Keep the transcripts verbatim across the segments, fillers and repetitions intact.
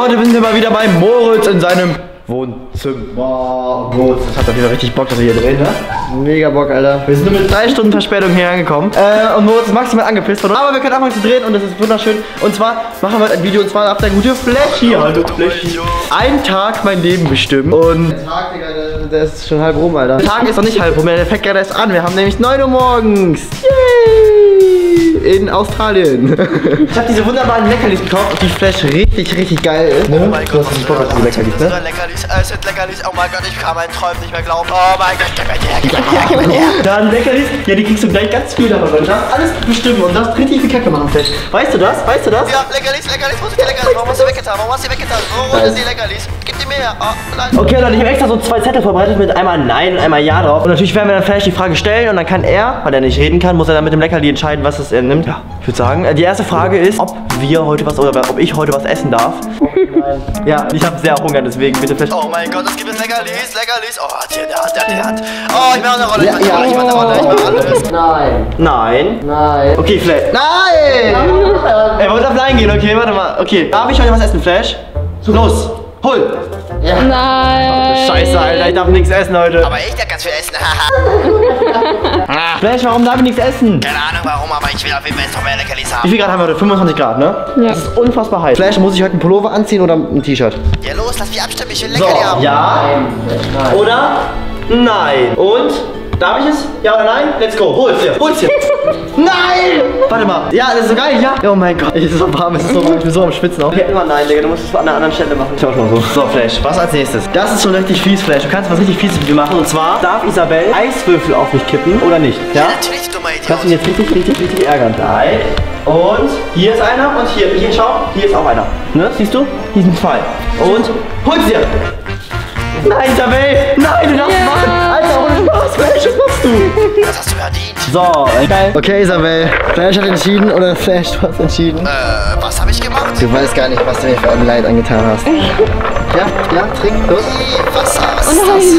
Heute sind wir mal wieder bei Moritz in seinem Wohnzimmer. Moritz, das hat auf jeden Fall richtig Bock, dass wir hier drehen, ne? Mega Bock, Alter. Wir sind nur mit drei Stunden Verspätung hier angekommen. Äh, und Moritz ist maximal angepisst von uns. Aber wir können anfangen zu drehen und das ist wunderschön. Und zwar machen wir ein Video und zwar auf der gute Flashy. Hallo Flashy. Ein Tag mein Leben bestimmt. Und der Tag, Digga, der, der ist schon halb rum, Alter. Der Tag ist noch nicht halb rum, der fängt gerade erst an. Wir haben nämlich neun Uhr morgens. Yay! In Australien. Ich habe diese wunderbaren Leckerlis gekauft, auf die Flash richtig, richtig geil ist. Oh mein Gott, das Bock auf diese Leckerlis, ne? Leckerlis, es sind Leckerlis. Oh mein Gott, ich kann meinen Träumen nicht mehr glauben. Oh mein Gott, gib mir die her, gib mir die her, gib mir die her. Dann Leckerlis, ja, die kriegst du gleich ganz viel davon. Du darfst alles bestimmen und darfst richtig viel Kacke machen, Flash. Weißt du das? Weißt du das? Ja, Leckerlis, Leckerlis, wo sind die Leckerlis? Warum hast du weggetan? Warum hast du weggetan? Wo sind die Leckerlis? Gib die mir her. Oh, nein. Okay, Leute, ich habe extra so zwei Zettel vorbereitet mit einmal Nein und einmal Ja drauf. Und natürlich werden wir dann Flash die Frage stellen und dann kann er, weil er nicht reden kann, muss er dann mit dem Leckerli entscheiden, was es er nimmt. Ja, ich würde sagen, die erste Frage ist, ob wir heute was oder ob ich heute was essen darf. Oh, nein. Ja, ich habe sehr Hunger, deswegen bitte Flash. Oh mein Gott, es gibt Leckerlis, Leckerlis. Oh, hat hier in der Hand, hat in der Hand. Oh, ich mache eine Rolle, ich mache Ja, eine Rolle, ich mache eine Rolle, ich mache alles. Nein. Nein. Nein. Okay, Flash. Nein! Er wollte auf Nein gehen, okay, warte mal. Okay, darf ich heute was essen, Flash? Los, hol! Ja. Nein! Scheiße, Alter, ich darf nichts essen heute. Aber ich darf ganz viel essen. Flash, warum darf ich nichts essen? Keine Ahnung warum, aber ich will auf jeden Fall jetzt noch mehr Leckerlis Wie haben. viel Grad haben wir heute? fünfundzwanzig Grad, ne? Ja. Das ist unfassbar heiß. Flash, muss ich heute einen Pullover anziehen oder ein T-Shirt? Ja los, lass mich abstimmen, ich will So, Leckerli haben. ja oder nein. Und? Darf ich es? Ja oder nein? Let's go. Hol's dir. Hol's dir. Nein! Warte mal. Ja, das ist so geil, ja. Oh mein Gott. Es ist so warm, es ist so warm. Ich bin so am Schwitzen auch. Ja, immer nein, Digga. Du musst es an einer anderen Stelle machen. Ich mach mal so. So, Flash. Was als nächstes? Das ist schon richtig fies, Flash. Du kannst was richtig fies mit mir machen. Und zwar, darf Isabel Eiswürfel auf mich kippen oder nicht? Ja? Ja, natürlich, du dummer Kannst du mich Idiot. jetzt richtig, richtig, richtig ärgern. Nein. Und hier ist einer und hier. Hier, schau. Hier ist auch einer. Ne? Siehst du? Diesen Fall. Und hol's dir. Nein, Isabel! Nein, du darfst Ja. machen! Alter, ohne Spaß, Flash, was machst du? Das hast du verdient. So, geil. Okay, Isabel. Flash hat entschieden oder Flash, du hast entschieden? Äh, was habe ich gemacht? Du weißt gar nicht, was du mir für ein Leid angetan hast. Ja, ja, trink, los. Wasser, was Oh ist nein!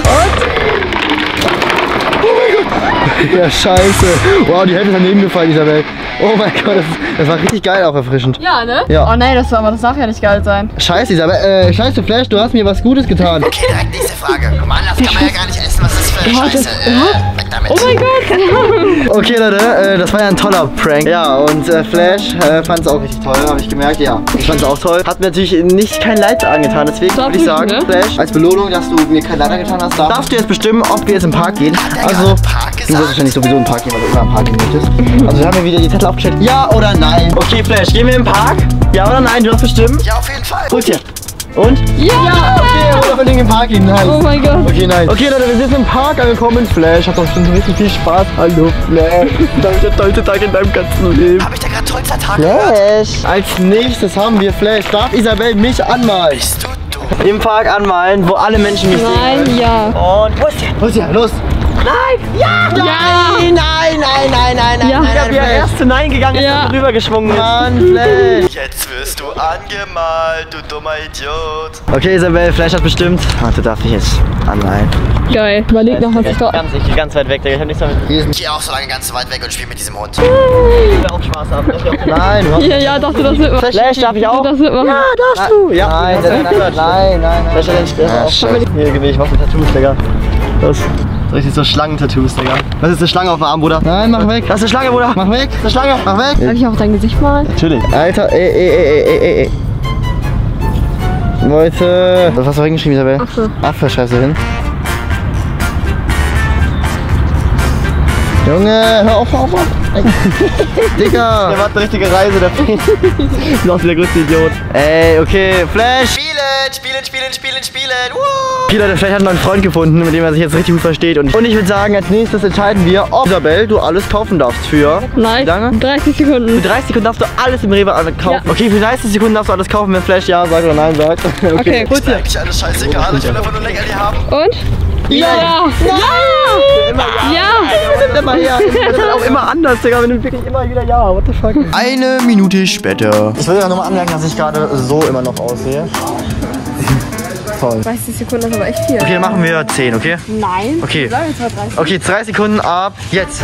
Ja, scheiße. Wow, die Hälfte ist daneben gefallen, Isabel. Oh mein Gott, das, ist, das war richtig geil, auch erfrischend. Ja, ne? Ja. Oh nein, das, war, aber das darf ja nicht geil sein. Scheiße, Isabel. Äh, scheiße, Flash, du hast mir was Gutes getan. Okay, direkt nächste Frage. Guck mal, das kann man ja gar nicht essen. Was ist das für eine Scheiße? Äh, weg damit. Oh mein Gott! Okay, Leute, äh, das war ja ein toller Prank. Ja, und äh, Flash äh, fand es auch richtig toll, habe ich gemerkt. Ja, ich fand es auch toll. Hat mir natürlich nicht kein Leid angetan, deswegen Darf würde ich ich, sagen, ne? Flash, als Belohnung, dass du mir kein Leid angetan hast, darfst du jetzt bestimmen, ob wir jetzt im Park gehen. Hat der Also, gerade Park du wirst gesagt? wahrscheinlich sowieso im Park gehen, weil du immer im Park gehen möchtest. Also, wir haben hier wieder die Zettel aufgestellt. Ja oder nein? Okay, Flash, gehen wir im Park? Ja oder nein? Du darfst bestimmen. Ja, auf jeden Fall. Hol's dir. Und? Ja! Okay, wir unbedingt im Park gehen. Nice. Oh mein Gott! Okay, nein. Okay, Leute, wir sind im Park angekommen. Flash hat doch schon richtig viel Spaß. Hallo, Flash. Das ist der tollste Tag in deinem ganzen Leben. Habe ich da gerade tollster Tag gehört? Flash. Als nächstes haben wir Flash. Darf Isabel mich anmalen? Bist du dumm? Im Park anmalen, wo alle Menschen mich sehen. Nein, ja! Und wo ist der? Wo ist der? Los. Nein. Ja. Ja! Nein, nein, nein, nein, nein, nein. Ja. Ich hab ja erst zu Nein gegangen, ist Ja. dann rübergeschwungen. Mann, Flash. Jetzt wirst du angemalt, du dummer Idiot. Okay, Isabel, Flash hat bestimmt. Warte, darf ich jetzt anmalen? Geil. Überleg noch, was ich da... Ganz, ich gehe ganz weit weg, Digga. Ich hab nichts damit. Ich gehe auch so lange ganz weit weg und spiele mit diesem Hund. auch Spaß haben. Nein, du hast Ja, ja, dachte, das wird machen. Flash, darf ich auch? Das wird machen. Ja, darfst du. Ja. Nein, nein, nein, nein, nein, nein. Flash hat den Stress auch. Hier, geh, ich mach mit Tattoos, Digga. Los. Richtig so Schlangen-Tattoos, Digga. Das ist eine Schlange auf dem Arm, Bruder. Nein, mach weg. Das ist eine Schlange, Bruder. Mach weg. Das ist eine Schlange. Mach weg. Darf ich auch dein Gesicht malen? Natürlich. Alter, ey, ey, ey, ey, ey, ey. Leute. Was hast du hingeschrieben, Isabel? Affe. Affe schreibst du hin. Junge, hör auf, hör auf, hör auf. Digga. Der macht eine richtige Reise, der Film. Du bist auch der größte Idiot. Ey, okay, Flash. Spielen, spielen, spielen, spielen, spielen. Woo! Okay, Leute, vielleicht hat er einen neuen Freund gefunden, mit dem er sich jetzt richtig gut versteht. Und, und ich würde sagen, als nächstes entscheiden wir, ob Isabel, du alles kaufen darfst für... Nein. Wie lange? dreißig Für Sekunden. dreißig Sekunden darfst du alles im Rewe kaufen. Ja. Okay, für dreißig Sekunden darfst du alles kaufen, wenn Flash ja sagt oder nein sagt. Okay, Gut. Ist mir eigentlich alles scheißegal, ich will einfach nur Leckerli haben. Und? Ja! Ja! Immer ja! Ja! Nimmt immer her! Das ist auch immer anders, Digga. Wir nehmen wirklich immer wieder ja. What the fuck? Eine Minute später. Ich will ja nochmal anmerken, dass ich gerade so immer noch aussehe. Toll. dreißig Sekunden ist aber echt viel. Okay, dann machen wir zehn, okay? Nein. Okay. Wir sagen jetzt mal dreißig. Okay, drei Sekunden ab jetzt.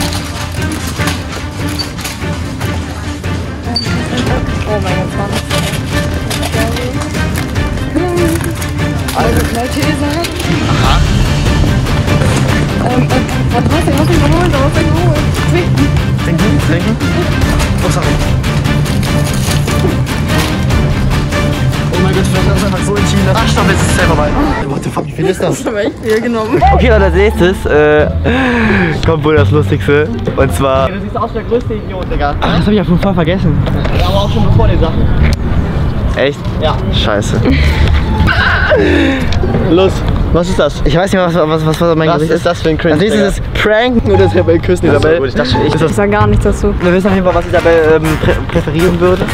Oh mein Gott, zwanzig. Malteser. Ähm, äh, was hast du denn geholt? Was hast du denn geholt? Trinken. Trinken, trinken. Oh, sorry. Oh mein Gott, vielleicht ist einfach so entschieden. Ach, stopp, jetzt ist es selber vorbei. What the fuck, wie viel ist das? Das habe ich echt viel genommen. Okay, Leute, als nächstes äh, kommt wohl das Lustigste. Und zwar... Du siehst aus wie der größte Idiot, Digga. Ach, das hab ich ja voll vergessen. Ja, aber auch schon bevor den Sachen. Echt? Ja. Scheiße. Los, was ist das? Ich weiß nicht mehr, was, was, was, was mein Was Gesicht ist das für ein Cringe? Als nächstes ist Prank und das Isabel küssen, Isabel. Gut, ich dachte, ich Ich sag gar nichts dazu. Wir wissen auf jeden Fall, was Isabel ähm, prä präferieren würde.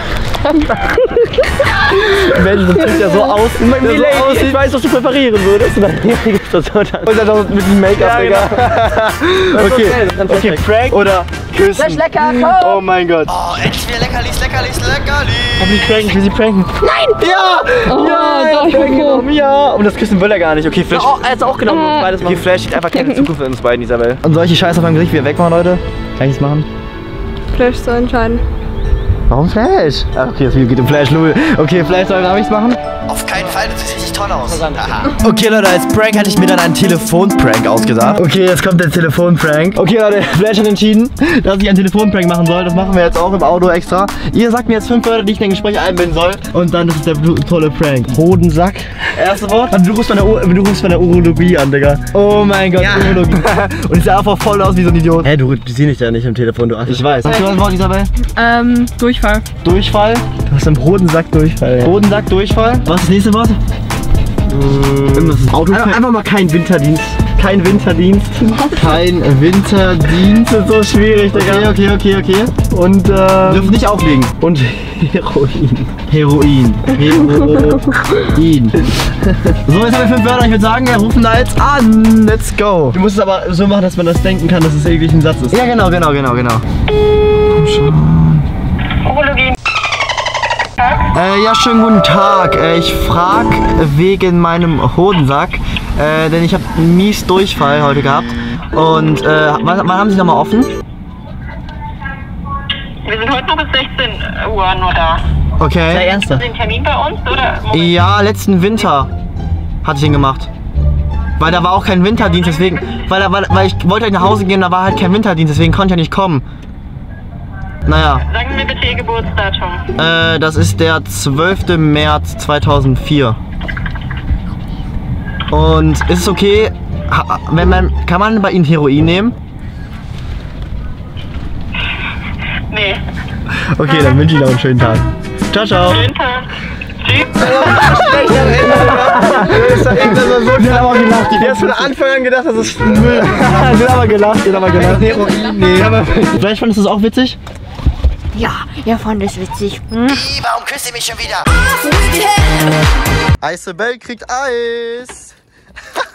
Mensch, das sieht ja so aus, der so aussieht. Ich weiß, was du präferieren würdest. Und dann und dann noch mit dem Make-up, ja, Digga. Genau. Okay, okay, Prank oder küssen. Das ist lecker, komm! Oh mein Gott. Oh, endlich wieder Leckerlis, Leckerlis, Leckerlis. Ich will sie pranken, ich will sie pranken. Nein! Ja! Oh, ja! doch, ich bin genommen, ja! Und das Küssen will er gar nicht. Okay, Flash. Ja, oh, er hat's auch genommen. Ja. Beides okay, Flash sieht einfach keine Zukunft in uns beiden, Isabel. Und solche Scheiße auf meinem Gesicht wieder wegmachen, Leute? Kann ich es machen? Flash soll entscheiden. Warum Flash? Ach, okay, das Video geht um Flash, Lul. Okay, Flash, soll ich es machen? Auf keinen Fall, du siehst richtig toll aus. Aha. Okay, Leute, als Prank hatte ich mir dann einen Telefon-Prank ausgedacht. Okay, jetzt kommt der Telefon-Prank. Okay, Leute, Flash hat entschieden, dass ich einen Telefon-Prank machen soll. Das machen wir jetzt auch im Auto extra. Ihr sagt mir jetzt fünf Wörter, die ich in ein Gespräch einbinden soll. Und dann, das ist der tolle Prank. Hodensack. Erste Wort. Du rufst von der, U du rufst von der Urologie an, Digga. Oh mein Gott, ja. Urologie. Und ich sah einfach voll aus wie so ein Idiot. Hä, du siehst dich ja nicht im Telefon, du Assi. Ich weiß. Hast du das Wort, Isabel? Ähm, Durchfall. Durchfall. Du hast einen Hodensack Durchfall. Ja. Hodensack Durchfall. Was ist das nächste Wort? Mmh. Auto. Einfach, einfach mal kein Winterdienst. Kein Winterdienst. Kein Winterdienst. Das ist so schwierig, Digga. Okay, okay, okay, okay. Und äh. dürfen nicht auflegen. Und Heroin. Heroin. Heroin. So, jetzt haben wir fünf Wörter. Ich würde sagen, wir rufen da jetzt an. Let's go. Du musst es aber so machen, dass man das denken kann, dass es irgendwie ein Satz ist. Ja, genau, genau, genau, genau. Komm schon. Urologie. Äh, ja, schönen guten Tag. Äh, ich frage wegen meinem Hodensack, äh, denn ich habe mies Durchfall heute gehabt. Und äh, wann, wann haben Sie nochmal offen? Wir sind heute noch bis sechzehn Uhr nur da. Okay. Der erste. Haben Sie einen Termin bei uns oder? Moment. Ja, letzten Winter hatte ich ihn gemacht. Weil da war auch kein Winterdienst, deswegen, weil, weil, weil ich wollte halt nach Hause gehen, da war halt kein Winterdienst, deswegen konnte ich ja nicht kommen. Naja. Sagen Sie mir bitte Ihr Geburtsdatum. Äh, das ist der zwölfte März zweitausendvier. Und ist es okay, wenn man, kann man bei Ihnen Heroin nehmen? Nee. Okay, dann wünsche ich noch einen schönen Tag. Ciao, ciao. Schönen Tag. Tschüss. Die hat aber gelacht. Die hat von Anfang an gedacht, das ist Müll. Die hat aber gelacht, die hat aber gelacht. Heroin, nee. Vielleicht fandest du es auch witzig? Ja, er fand es witzig. Hm? Ih, warum küsst ihr mich schon wieder? Isabel kriegt Eis.